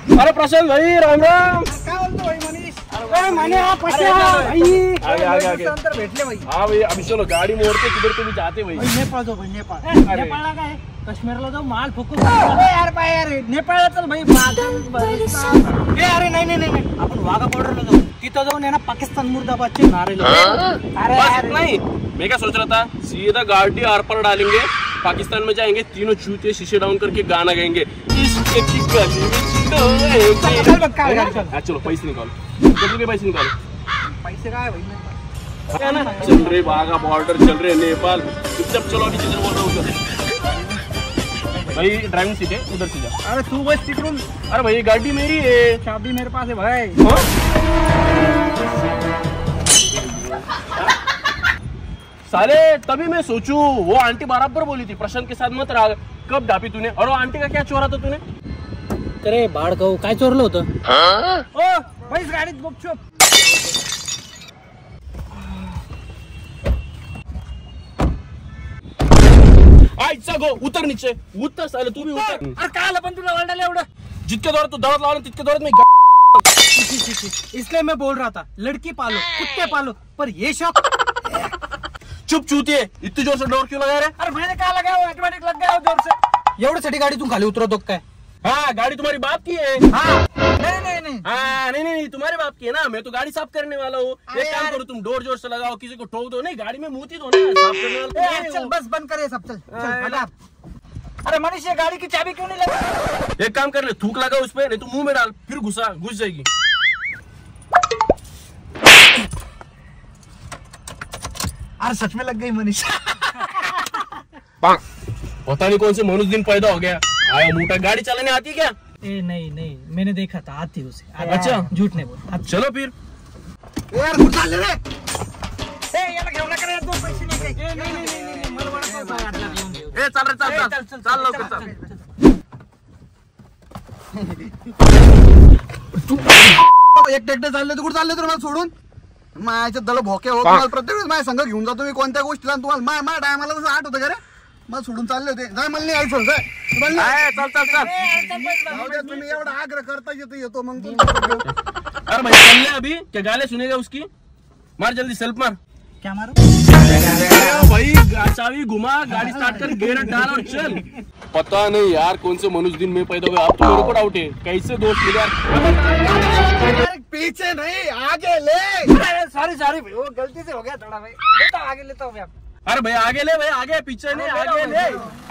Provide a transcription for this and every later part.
अरे प्रशांत भाई राम राम। काय बोलतो भाई मनीष? आगे आगे आगे अंतर भेटले भाई। हाँ भाई अभी चलो गाड़ी मोड़ते किधर तो भी जाते भाई। नेपाळ जाऊ भाई नेपाळ। अरे. नेपाळला काय काश्मीरला जाऊ माल फुकू यार पाय यार नेपाळला चल भाई अरे नाही आपण वाघा बॉर्डरला जाऊ तिथं जाऊन आहे ना पाकिस्तान मुर्दाबादचे नारे अरे यार नहीं मैं क्या सोच रहा था सीधा गाड़ी आर पार डालेंगे पाकिस्तान में जाएंगे तीनों चूते शीशे डाउन करके गाना गाएंगे इश्क की गली में चलो पैसे निकालो कितने पैसे निकालो पैसे काय भाई चल रहे वाघा बॉर्डर चल रहे नेपाल चुपचाप चलो अभी जिधर बोल रहा हूँ भाई ड्राइविंग सीट है उधर से जा। अरे तू बस तिकडून अरे भाई गाड़ी मेरी है चाबी मेरे पास है भाई। साले तभी मैं सोचूं वो आंटी बराबर बोली थी प्रशांत के साथ मत रहा कब ढापी तूने और वो आंटी का क्या चोरा था तूने। अरे बाळ कहू काय चोरलं होतं ओ भाई गाडीत गुपचूप आईचा गो उतर नीचे उतर साले तू भी उतर। अरे काय आलं पण तुला वळडाले एवढं जितके दौरान तू दौड़त लावला तितके दौरान मैं इसलिए मैं बोल रहा था लड़की पालो कुत्ते पालो पर ये शौक चुप चूतिए इतनी जोर से डोर क्यों लगा रहे। अरे मैंने कहा लगाया ऑटोमेटिक लग गया जोर से एवढ्यासाठी गाडी तू खाली उतरवतो काय। हाँ गाड़ी तुम्हारी बाप की है। हाँ नहीं हाँ नहीं तुम्हारे बाप की है ना मैं तो गाड़ी साफ करने वाला हूँ। एक काम करो तुम डोर जोर से लगाओ किसी को ठोक दो नहीं गाड़ी में मुंह दो ना साफ करने वाला चल बस बंद करे सब चल हटा। अरे मनीष ये गाड़ी की चाबी क्यों नहीं लगी। एक काम कर ले थूक लगा उस पे नहीं तो मुंह में डाल फिर घुस जाएगी। अरे सच में लग गई मनीष। पता नहीं कौन से मनुष्य दिन पैदा हो गया आया मोटा गाड़ी चलाने आती क्या। ए नहीं मैंने देखा था आती उसे। अच्छा झूठ नहीं बोल चलो फिर यार कुछ चालले रे ए याला घेऊ नका रे दो पैसे नाही नाही मला वाटतं ए चल रे चल लवकर चल एक टेक्टर चालले तू कुठे चालले तर मला सोडून माझ्या दल भोके होत मला प्रत्येक वेळेस माझ्या संघ घेऊन जातो मी कोणत्या गोष्टीला तुम्हाला माझ्या टायमाला तसं आठ होतं का रे मला सोडून चालले होते जाय मला नाही आयुष्य जाय तुम्ही एवढा आग्रह करता येतो मग अरे भाई चल ले अभी क्या गाले सुनेगा उसकी मार जल्दी सेल्फ मार क्या मारो भाई चाबी घुमा गाड़ी स्टार्ट कर गेयर डाल और चल। पता नहीं यार कौन से मनुष्य दिन में पैदा हुए आप तो मेरे को डाउट है कैसे दोस्त मिले। पीछे नहीं आगे ले सॉरी वो गलती से हो गया थोड़ा भाई लेता आगे लेता हूँ अरे भाई आगे ले भाई आगे पीछे नहीं आगे ले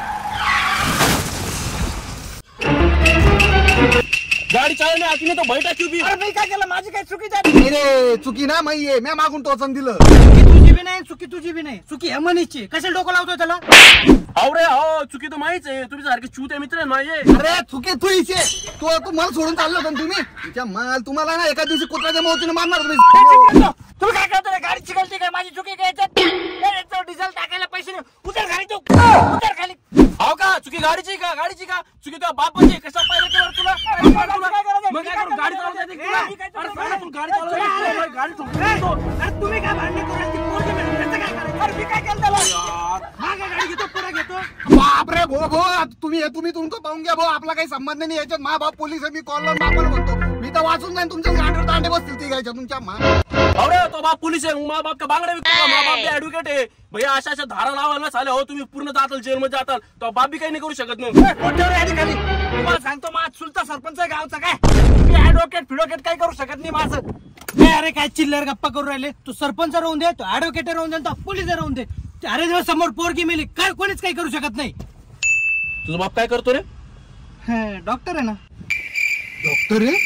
गाड़ी चलाने आती नहीं तो बैठा क्यों भी। अरे मी काय केलं माझी काय चुकी झाली रे चुकी ना मग ये मी मागून टोचन दिलं चुकी तुझी बी नाही चुकी तुझी बी नाही चुकी है मनीषची कशाला डोकं लावतोय त्याला। अरे हो चुकी तो माहीच आहे तुम्ही सारखे चूते मित्र आहे माझे। अरे चुकी तू इथे तू मला सोडून चाललो होता तुम्ही तिच्या माल तुम्हाला ना एका दिवशी कुत्र्याच्या मौतीने मारणार तुम्ही काय करतो गाडीची गलती काय माझी चुकी काय याच्यात डिझेल टाकायला पैसे नाही उतर गाडी तू उतर खाली हो का चुकी गाडीची का चुकी तुझ्या बापाची कशा पाहिजे तुला मग काय करू गाडी चालवता येते तुला तू गाडी चालवता गाडी ठोकतो अरे तुम्ही काय भांडण करू ती पोरगी म्हणून त्याचं काय करायचं अरे मी काय केलं त्याला मागे गाडी घेतो पुढे घेतो बाप रे भो तुम्ही तुमचं पाहून घ्या भाऊ आपला काही संबंध नाही याच्यात मा बाप पोलीस आहे मी कॉलवर बापाला म्हणतो मी तर वाचून जाईन तुमच्या गाडीवर दांडे बसतील ती घ्यायच्या तुमच्या अरे तो बाप पोलीस आहे माँ बाप का बांगडे विकतो माँ बाप भी एडवोकेट आहे भैया अशा धारा लावायला चाले हो तुम्ही पूर्ण जाताल जेल मध्ये जाताल तो बाप भी काही नाही करू शकत नाही। खाली तुम्हाला सांगतो माझा चुलता सरपंच आहे गावचा काय मी ऍडव्होकेट फिडोकेट काही करू शकत नाही माझं। अरे काय चिल्लर गप्पा करू राहिले तू सरपंच राहून दे तो ऍडव्होकेट राहून दे तो पोलीस राहून दे अरे जेव्हा समोर पोरगी मिली काय कोणीच काही करू शकत नाही। तुझा बाप काय करतो रे। डॉक्टर आहे ना। डॉक्टर आहे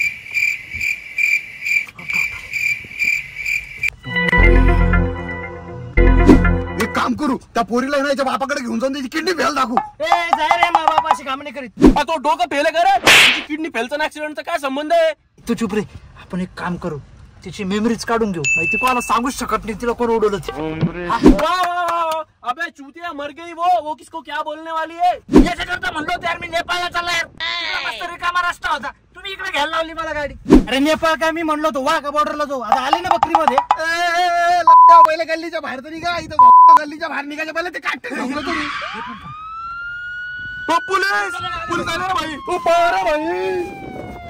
एक काम करू त्या पोरीला याच्या बापाकडे घेऊन जाऊन त्याची किडनी फेल दाखवू। जाय रे मा बाप अशी कामं नाही करीत तो डोकं फेल करे तुझी किडनी फेलचा ऍक्सिडेंटचा काय संबंध आहे। तू चुप रे आपण एक काम करू तिची मेमरीज काढून घेऊ माहिती कोणाला सांगूच शकत नाही तिला कोण उडवलं। अबे चूतिया मर गई वो किसको क्या बोलने वाली है। याच्याकरता म्हणलो यार मी नेपाळला चालला यार मस्त रिकामा रस्ता होता तुम्ही इकडे घ्यायला लावली मला गाडी। अरे नेपाळ काय मी म्हणलो तो वाघा बॉर्डरला जाऊ आता आली ना बकरी मध्ये पहिले गल्लीच्या बाहेर तरी का इथं गल्लीच्या बाहेर निघायच्या पहिले ते काटे घेऊन तुम्ही पुलिस आले रे भाई भाई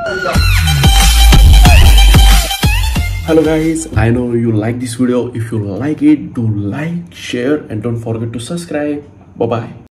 Hello guys, I know you like this video. If you like it, do like, share and don't forget to subscribe. Bye bye.